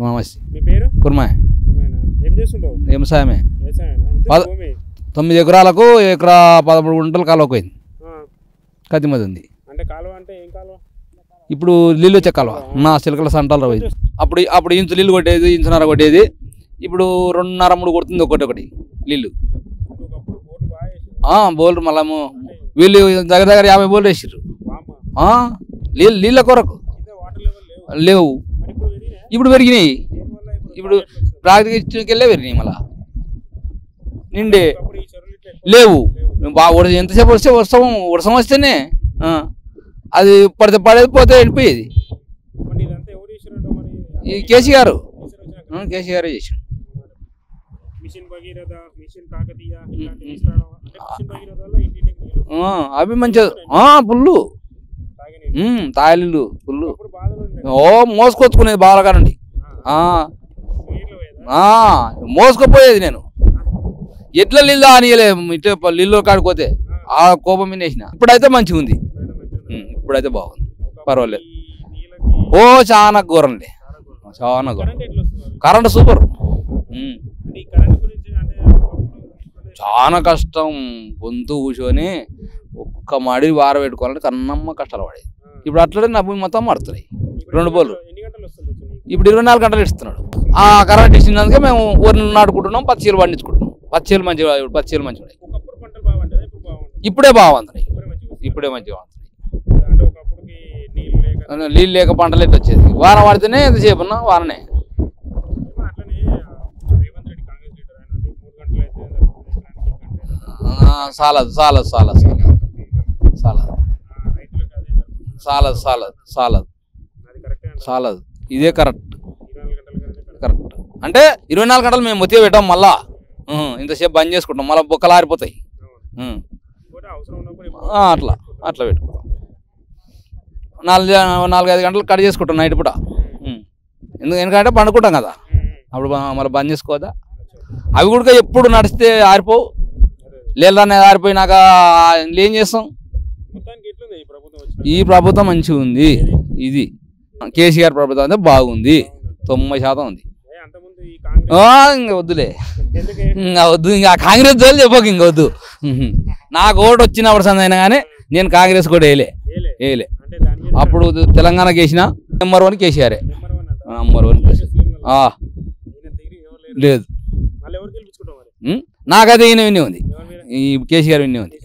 నమస్తే. మీ పేరు? కుర్మాయ్. ఏం చేస్తుంటావు? వ్యవసాయమే. 9 ఎకరాలకు ఎకరా 13 గుంటలు కాలువ పోయింది. కతిమది ఉంది. అంటే కాలువ అంటే ఏం కాలువ? ఇప్పుడు నీళ్ళు వచ్చే కాలువ నా చిలకల సంటాలు పోయింది. అప్పుడు ఇంచు నీళ్ళు కొట్టేది, ఇంచున్నర కొట్టేది. ఇప్పుడు 2.5 3 కొడుతుంది ఒకటి నీళ్ళు. బోర్లు మళ్ళా వీళ్ళు దగ్గర 50 బోర్లు వేసారు నీళ్ళ కొరకు లేవు. ఇప్పుడు పెరిగినాయి. ఇప్పుడు ప్రాక్టికెళ్ళే పెరిగినాయి. మళ్ళా నిండే లేవు. బాగా ఎంతసేపు వర్షం వస్తేనే అది పడేది పోతే వెళ్ళిపోయేది. ఈ కేసీఆర్ చేసాడు. అవి మంచిది. పుల్లు తాయలు పుల్లు మోసుకొచ్చుకునేది బాగా కానండి. మోసుకుపోయేది. నేను ఎట్లా నీళ్ళు ఆనియలేదు. ఇట్లా నీళ్ళు కాడిపోతే ఆ కోపం మీద వేసిన. ఇప్పుడైతే మంచిగా ఉంది. ఇప్పుడైతే బాగుంది, పర్వాలేదు. చాలా ఘోరండి, చాలా ఘోరం. Current super. చాలా కష్టం. గొంతు కూర్చొని ఒక్క మడి పెట్టుకోవాలంటే కన్నమ్మ కష్టాలు పడేది. ఇప్పుడు అట్లనే నా భూమి మొత్తం మారుతున్నాయి. 2 బోర్లు ఇప్పుడు 24 గంటలు ఇస్తున్నాడు. ఆ కరెంట్ ఇచ్చినందుకే మేము ఊరిని నాటుకుంటున్నాం. పచ్చిలు పండించుకుంటున్నాం. పచ్చిలు మంచిగా ఉన్నాయి. ఇప్పుడే బాగుంది. ఇప్పుడే మంచిగా ఉంది. నీళ్ళు లేక పంటలు ఎట్లా వచ్చేది. వాన పడితేనే ఎంతసేపు ఉన్నా వాననే. చాలదు చాలదు చాలదు చాలదు చాలదు చాలదు చాలదు చాలదు. ఇదే కరెక్ట్. అంటే 24 గంటలు మేము మొత్తం పెట్టాం. మళ్ళా ఇంతసేపు బంద్ చేసుకుంటాం. మళ్ళీ బొక్కలు ఆరిపోతాయి. అట్లా పెట్టుకుంటాం. 4-5 గంటలు కట్ చేసుకుంటాం నైట్ పూట. ఎందుకంటే పండుకుంటాం కదా. అప్పుడు మళ్ళీ బంద్ చేసుకోవద్దా. అవి కూడా ఎప్పుడు నడిస్తే ఆరిపోవు. లేదని ఆరిపోయినాక ఏం చేస్తాం. ఈ ప్రభుత్వం మంచిగా ఉంది. ఇది కేసీఆర్ ప్రభుత్వం అయితే బాగుంది. 90% ఉంది. ఇంకా వద్దులే, ఇంకా వద్దు. ఇంకా కాంగ్రెస్ వాళ్ళు చెప్పకు, ఇంక వద్దు. నాకు ఓటు వచ్చినప్పుడు సందైనా కానీ నేను కాంగ్రెస్ కూడా వేయలే. అప్పుడు తెలంగాణకి వేసిన నెంబర్ 1 కేసీఆరే. నెంబర్ 1 లేదు. నాకైతే ఈయన విన్నే ఉంది. ఈ కేసీఆర్ విన్నే ఉంది.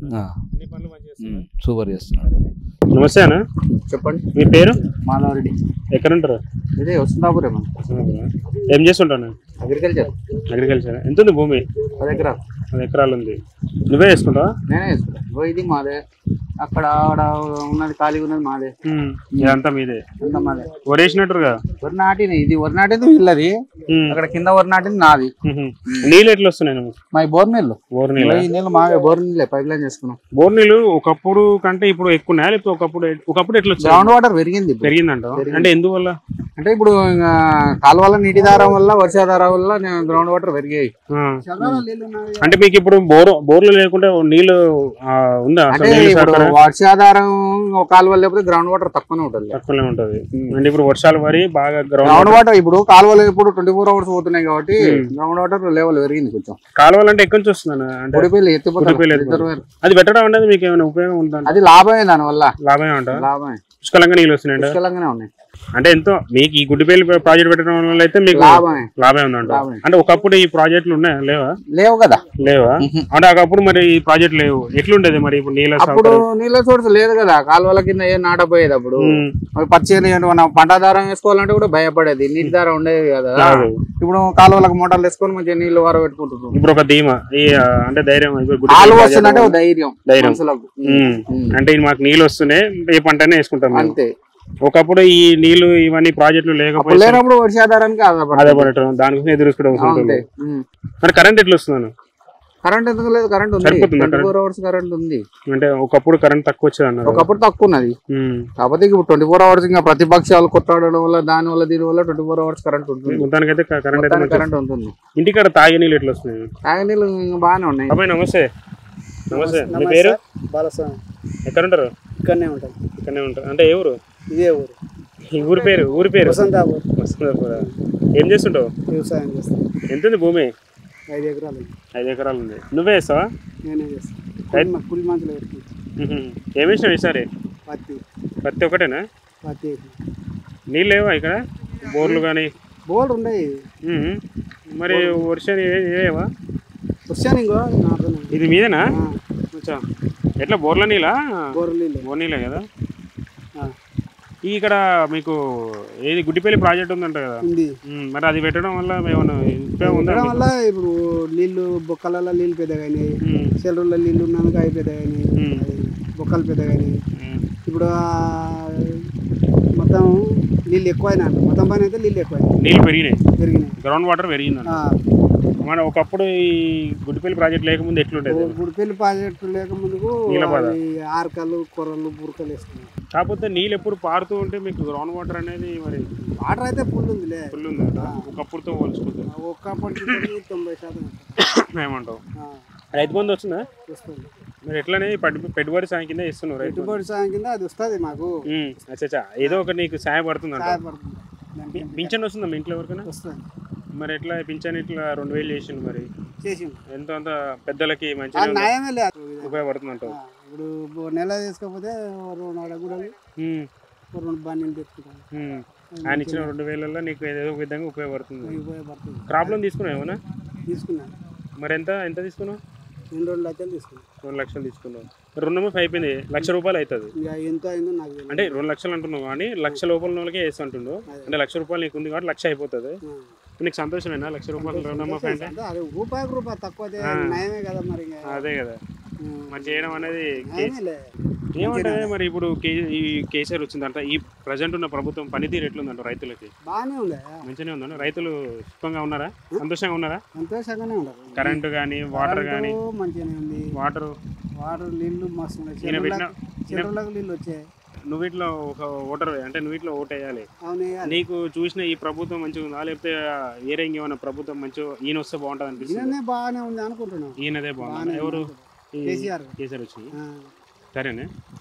సూపర్ చేస్తున్నాడు. నమస్తే అన్న, చెప్పండి. మీ పేరు? మాధవరెడ్డి. ఎక్కడ ఉంటారు? ఇదే వస్తుందాపురం. ఏం చేస్తుంటాను? అగ్రికల్చర్. ఎంత ఉంది భూమి? 10 ఎకరాలు. 10 ఎకరాలు ఉంది. నువ్వే వేసుకుంటావా? నేనే వేసుకుంటా. ఇది మాదే. అక్కడ ఉన్నది ఖాళీగా ఉన్నది మాదే. ఇదంతా మీదే? అంతా మాదే. వరేసినట్టుగా? వరి నాటింది. ఇది వరి నాటింది వీళ్ళది. అక్కడ కింద వరి నాటింది నాది. నీళ్ళు ఎట్లా వస్తున్నాయి? మా బోర్ నీళ్ళు. ఈ నీళ్ళు మావే. బోర్ నీళ్ళే, పైప్ లైన్ చేసుకున్నాం. బోర్ నీళ్ళు ఒకప్పుడు కంటే ఇప్పుడు ఎక్కువ ఉన్నాయా? లేకపోతే ఒకప్పుడు ఎట్లా వచ్చాయి? గ్రౌండ్ వాటర్ పెరిగిందంట. అంటే ఎందువల్ల? అంటే ఇప్పుడు కాలువల నీటి దారం వల్ల, వర్షాధారం వల్ల గ్రౌండ్ వాటర్ పెరిగాయి. అంటే మీకు ఇప్పుడు బోర్లు లేకుంటే నీళ్లు ఉందా? అంటే ఇప్పుడు వర్షాధారం కాలువలు లేకపోతే గ్రౌండ్ వాటర్ తక్కువనే ఉంటుంది. అంటే ఇప్పుడు వర్షాలు పడి బాగా గ్రౌండ్ వాటర్ ఇప్పుడు కాలువలు ఇప్పుడు 24 hours పోతున్నాయి కాబట్టి గ్రౌండ్ వాటర్ లెవెల్ పెరిగింది కొంచెం. కాలువలు అంటే ఎక్కడి నుంచి వస్తుంది? అది పెట్టడం అనేది మీకు ఏమైనా ఉపయోగం ఉందా? అది లాభమే. దాని వల్ల లాభమే ఉంటుంది. లాభమే. పుష్కలంగా నీళ్ళు వస్తున్నాయి. పుష్కలంగానే ఉన్నాయి. అంటే ఎంతో మీకు ఈ గుడ్డిపల్లి ప్రాజెక్ట్ పెట్టడం వల్ల అయితే మీకు లాభమే ఉందంట. అంటే ఒకప్పుడు ఈ ప్రాజెక్టులు ఉన్నాయా? లేవు కదా. లేవా? అంటే ఒకప్పుడు మరి ఈ ప్రాజెక్ట్ లేవు. ఎట్లుండేది మరి? ఇప్పుడు నీళ్ళ సోర్స్ లేదు కదా. కాలువల కింద ఏం నాటపోయేది. అప్పుడు పచ్చేది పంటదారం వేసుకోవాలంటే కూడా భయపడేది. నీటి దారం ఉండేది కదా. ఇప్పుడు కాలువలకు మోటార్లు వేసుకొని మంచిగా నీళ్లు వార పెట్టుకుంటున్నారు. ఇప్పుడు ఒక ధీమా అంటే ధైర్యం. కాలువ వస్తుందంటే ధైర్యం. అంటే మాకు నీళ్ళు వస్తున్నాయి, ఏ పంటనే వేసుకుంటాం అంతే. ఒకప్పుడు ఈ నీళ్లు ఇవన్నీ ప్రాజెక్టులు లేనప్పుడు వర్షాధారానికి ఆధారపడటం, దానికోసం ఎదురుసుకోవడం. మరి కరెంట్ ఎట్లా వస్తున్నాను? కరెంట్ ఎందుకు లేదు? కరెంట్ ఉంది. 24 hours కరెంట్ ఉంది. అంటే ఒకప్పుడు కరెంట్ తక్కువ వచ్చేది అన్నారు. ఒకప్పుడు తక్కువ ఉన్నది. కాకపోతే ఇప్పుడు 24 hours ఇంకా ప్రతిపక్షాలు కొట్టాడడం వల్ల దీని వల్ల 24 hours కరెంట్ ఉంటుంది. మొత్తానికైతే కరెంట్ ఉంటుంది. ఇంటికాడ తాగే నీళ్ళు ఎట్లా వస్తున్నాయి? తాగే నీళ్ళు బాగానే ఉన్నాయి. అబ్బాయి నమస్తే. నమస్తే. మీ పేరు? బాలస్వామి. ఎక్కడ ఉంటారు? ఇక్కడనే ఉంటారు. అంటే ఏ ఊరు? ఇదే ఊరు. ఊరి పేరు? వసంతాపూర్. వసంతాపూర్. ఏం చేస్తుంటావు? వ్యవసాయం చేస్తాను. ఎంత ఉంది భూమి? 5 ఎకరాలు. 5 ఎకరాలు ఉంది. నువ్వే వేస్తావా? నేనే చేస్తాను. కూలి మనుషులు పెట్టుకుంటాను. ఏమి వేసినావు ఈసారి? పత్తి ఒకటేనా? పత్తి. నీళ్ళు లేవా ఇక్కడ? బోర్లు కానీ? బోర్లు ఉన్నాయి. మరి వర్షాన్ని ఏవా? వర్షాన్ని ఇది మీదేనా? ఎట్లా బోర్ల నీళ్ళ? బోర్ నీళ్ళే కదా. ఇక్కడ మీకు ఏది గుడ్డిపల్లి ప్రాజెక్ట్ ఉందంట కదా, మరి అది పెట్టడం వల్ల ఏమన్నా ఉపయోగం ఉందా? వల్ల ఇప్పుడు నీళ్లు బొక్కలలో నీళ్ళు పెద్దగా అయినాయి, చెరువుల్లో నీళ్ళు ఉన్నందుకు అవి పెద్దగా అయినాయి, బొక్కలు పెద్దగా అయినాయి. ఇప్పుడు మొత్తం నీళ్ళు ఎక్కువ అయినా మొత్తం పైన అయితే నీళ్ళు ఎక్కువ నీళ్ళు పెరిగినాయి, గ్రౌండ్ వాటర్ పెరిగింది. మన ఒకప్పుడు ఈ గుడ్డిపల్లి ప్రాజెక్ట్ లేకముందు ఎట్లుంటది? గుడిపల్లి ప్రాజెక్టు లేకముందుకు ఆర్కలు కొర్రలు బురకలు వేసుకున్నాం. కాకపోతే నీళ్ళు ఎప్పుడు పారుతూ ఉంటే మీకు గ్రౌండ్ వాటర్ అనేది మరి వాటర్ అయితే ఫుల్ ఉంది. ఒకప్పుడుతో పోల్చుకుంటే ఒకప్పటికి 90% ఏమంటావు? రైతు బంధు వస్తుందా? వస్తుంది. మరి ఎట్లనే పెట్టుబడి సాయం కింద ఇస్తున్నారు? పెట్టుబడి సాయం కింద అది వస్తుంది మాకు. అచ్చా, ఏదో ఒకటి నీకు సహాయపడుతుంది అంట. పింఛన్ వస్తుందా మీ ఇంట్లో ఎవరికైనా? వస్తుంది. మరి ఎట్లా పింఛన్ ఇట్లా 2000 చేసిండు, మరి చేసిండు ఎంత అంత పెద్దలకి మంచిగా న్యాయమే లేదు, ఉపయోగపడుతుంది అంటావు? ఇప్పుడు నెల తీసుకోకపోతే 2 అడగూడలు 2 బాణీలు తెచ్చుకుంటాను. ఆయన ఇచ్చిన 2000 నీకు ఏదో విధంగా ఉపయోగపడుతుంది. క్రాప్ లోన్ తీసుకున్నావు ఏమన్నా? తీసుకున్నా. మరి ఎంత తీసుకున్నావు? 2 లక్షలు తీసుకున్నాను. 2 లక్షలు తీసుకున్నావు. రుణమాఫీ అయిపోయింది, ₹1,00,000 అవుతుంది. ఎంత అయిందో నాకు అంటే 2 లక్షలు అంటున్నావు కానీ ₹1,00,000 వాళ్ళకే వేసి అంటుండు. అంటే ₹1,00,000 నీకు ఉంది కాబట్టి 1,00,000 అయిపోతుంది. నీకు సంతోషమేనా? ₹1,00,000 రుణమాఫీ అంటే? రూపాయి తక్కువ నయమే కదా. మరి అదే కదా, మరి చేయడం అనేది ఏమంటే. మరి ఇప్పుడు ఈ కేసీఆర్ వచ్చిందంట, ఈ ప్రజెంట్ ఉన్న ప్రభుత్వం పనితీరు ఎట్లుందంట రైతులకి? బాగానే ఉంది, మంచిగానే ఉందండి. రైతులు సుఖంగా ఉన్నారా? సంతోషంగా ఉన్నారా? సంతోషంగానే ఉన్నారు. కరెంటు కానీ వాటర్ కానీ? మంచిగానే ఉంది. వాటర్ నీళ్లు మస్తు ఉన్నాయి. చెరువులకు నీళ్ళు వచ్చాయి. నువ్వు ఇట్లా ఒక ఓటర్, అంటే నువ్వు ఇట్లా ఓటు వేయాలి. నీకు చూసిన ఈ ప్రభుత్వం మంచిగా ఉందా, లేకపోతే వేరే ఇంకేమైనా ప్రభుత్వం మంచిగా ఈయన వస్తే బాగుంటుంది అనిపిస్తుంది? బాగానే ఉంది అనుకుంటున్నాను. ఈయనదే బాగుంది. ఎవరు? కేసీఆర్ వచ్చింది. సరేనే.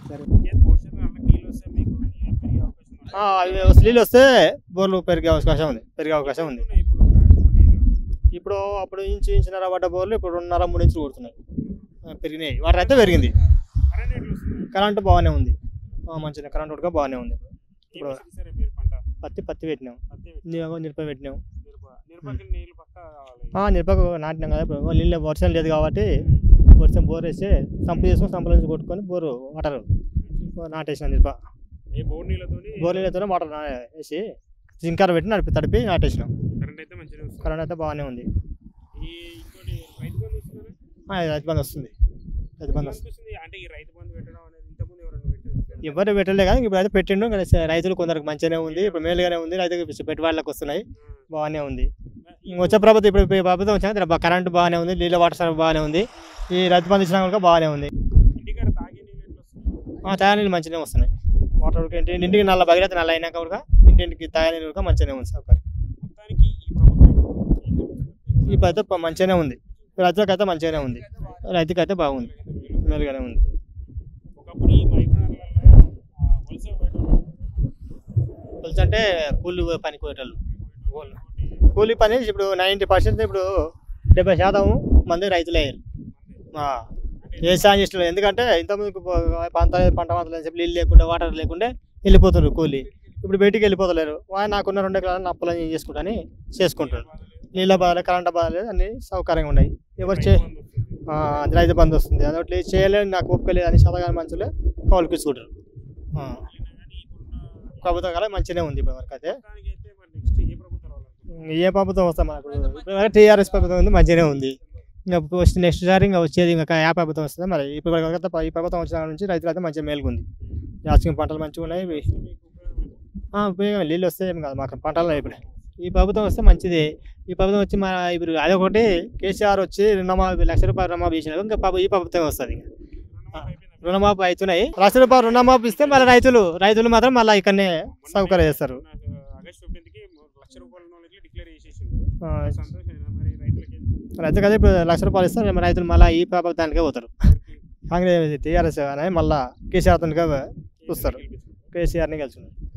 నీళ్ళు వస్తే బోర్లు పెరిగే అవకాశం ఉంది. ఇప్పుడు అప్పుడు ఇంచున్నర పడ్డ బోర్లు ఇప్పుడు 2.5-3 ఇంచులు కొడుతున్నాయి. పెరిగినాయి, వాటర్ అయితే పెరిగింది. కరెంటు బాగానే ఉంది, మంచిగా కరెంట్ కూడా బాగానే ఉంది. ఇప్పుడు పత్తి పెట్టినాం, నిరప పెట్టినాం. నిరపకు నాటినాం కదా. ఇప్పుడు నీళ్ళు వర్షం లేదు కాబట్టి వర్షం బోర్ వేస్తే సంపు చేసుకొని సంపుల నుంచి కొట్టుకొని బోరు వాటర్ నాటేసిన నిరప. బోర్ నీళ్ళతో వాటర్ వేసి జింకార పెట్టి తడిపి నాటేసినాం. కరెంట్ అయితే బాగానే ఉంది. రైతు బంధు వస్తుంది. ఎవరు పెట్టలే కానీ ఇప్పుడు అయితే పెట్టిండు. రైతులు కొందరికి మంచిగానే ఉంది, ఇప్పుడు మేలుగానే ఉంది. రైతులకు పెట్టుబడులకు వస్తున్నాయి, బాగానే ఉంది. వచ్చే ప్రభుత్వం ఇప్పుడు ప్రభుత్వం వచ్చినా కరెంటు బాగానే ఉంది, నీళ్ళ వాటర్ సరఫరా బాగానే ఉంది. ఈ రైతు బంధు ఇచ్చినా కూడా బాగానే ఉంది. తాగే నీళ్ళు మంచిగానే వస్తున్నాయి. వాటర్ ఇంటికి నల్ల భగీరథ నల్ల అయినాక కూడా ఇంటింటికి తాగే నీళ్ళు కూడా మంచిగానే ఉంది. సౌకర్యం ఈ ప్రభుత్వం మంచిగానే ఉంది. రైతులకు అయితే మంచిగానే ఉంది, రైతుకి అయితే బాగుంది, మేలుగానే ఉంది. పులుసు అంటే కూలి పని కోయటోళ్ళు. కూలి పని ఇప్పుడు 90% ఇప్పుడు 70% మంది రైతులు అయ్యారు. వ్యవసాయం చేస్తున్నారు. ఎందుకంటే ఇంతకుముందు పంట మాత్రం చెప్పి నీళ్ళు లేకుండా వాటర్ లేకుండా వెళ్ళిపోతున్నారు కూలి. ఇప్పుడు బయటికి వెళ్ళిపోతలేరు. నాకున్న 2 ఎకరాలు అప్పులని చేసుకుంటారు. నీళ్ళ బాధలేదు, కరెంటు బాధలేదు, అన్ని సౌకర్యంగా ఉన్నాయి. ఎవరు రైతు బంధు వస్తుంది, అదొకటి చేయలేదు, నాకు ఒప్పుకోలేదు అని శతగాని మనుషులే కౌలుకి తీసుకుంటారు. ప్రభుత్వం కదా మంచిగానే ఉంది ఇప్పటి వరకు. అయితే ఏ ప్రభుత్వం వస్తాం మనకు? టీఆర్ఎస్ ప్రభుత్వం ఉంది, మంచిగానే ఉంది. ఇంకా నెక్స్ట్ సారి ఇంకా వచ్చేది ఇంకా ఏ ప్రభుత్వం వస్తుంది మరి. ఇప్పుడు ఈ ప్రభుత్వం వచ్చిన నుంచి రైతులు అయితే మంచిగా మేలుకుంది. యాసంగి పంటలు మంచిగా ఉన్నాయి. ఉపయోగం నీళ్ళు వస్తే ఏం కాదు మాకు పంటలు. ఇప్పుడు ఈ ప్రభుత్వం వస్తే మంచిది. ఈ ప్రభుత్వం వచ్చి మన ఇప్పుడు అదొకటి కేసీఆర్ వచ్చి ₹1,00,000 రుణమాఫీ చేసినారు. ఇంకా ఈ ప్రభుత్వం వస్తుంది. రుణమాఫీ అవుతున్నాయి. ₹1,00,000 రుణమాఫీ ఇస్తే మళ్ళీ రైతులు మాత్రం మళ్ళీ ఇక్కడనే సౌకర్యం చేస్తారు. రైతు కదా ఇప్పుడు ₹1,00,000 ఇస్తారు, రైతులు మళ్ళీ ఈ ప్రభుత్వానికే పోతారు. కాంగ్రెస్ టీఆర్ఎస్ అనేది మళ్ళీ కేసీఆర్ చూస్తారు. కేసీఆర్ని గెలుచున్నారు.